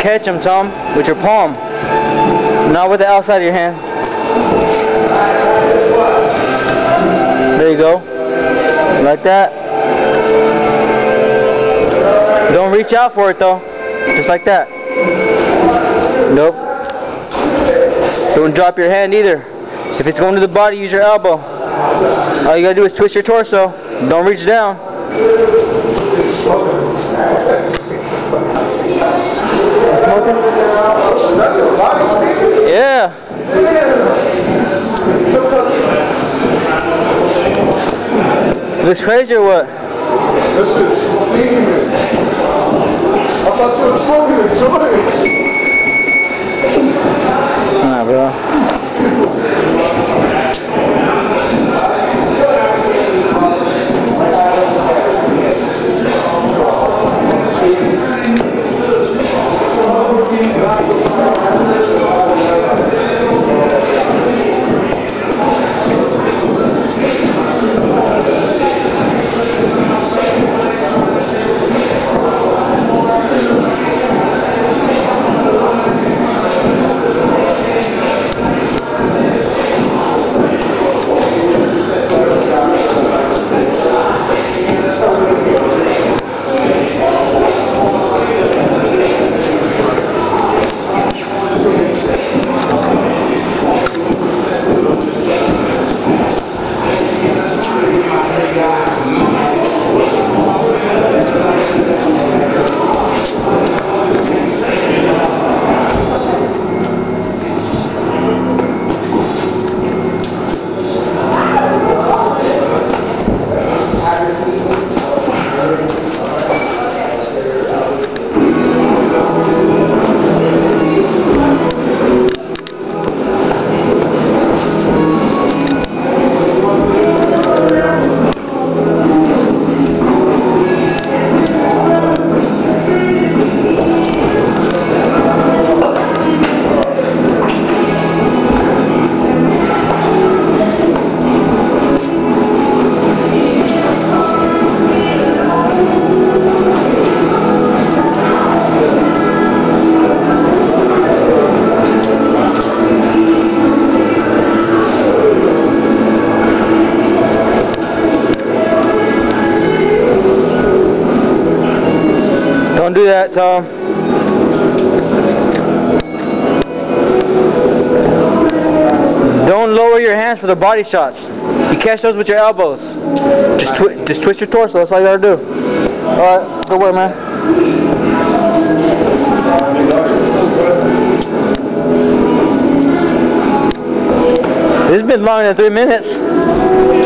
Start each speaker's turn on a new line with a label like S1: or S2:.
S1: catch them, Tom, with your palm, not with the outside of your hand. There you go, like that. Don't reach out for it though, just like that. Nope. Don't drop your hand either. If it's going to the body, use your elbow. All you gotta do is twist your torso. Don't reach down. Yeah. Looks crazy or what?
S2: This is steaming. I thought you were smoking a joint.
S1: Nah, bro. Don't do that, Tom. Don't lower your hands for the body shots. You catch those with your elbows. Just twist your torso. That's all you gotta do. All right, good work, man. This has been longer than 3 minutes.